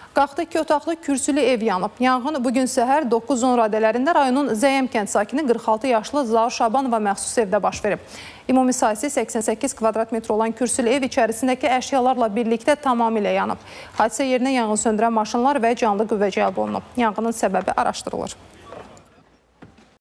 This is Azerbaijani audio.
Qalxdı 2 otaqlı kürsülü ev yanıb. Yanğın bugün səhər 9-10 radələrində rayonun Zəyəm kənd sakini 46 yaşlı Zaur Şabanova məxsus evdə baş verib. Ümumi sayısı 88 kvadrat metr olan kürsülü ev içərisindəki əşyalarla birlikdə tamamilə yanıb. Hadisə yerinə yanğın söndürən maşınlar və canlı qüvvə cəlb olunub. Yanğının səbəbi araşdırılır.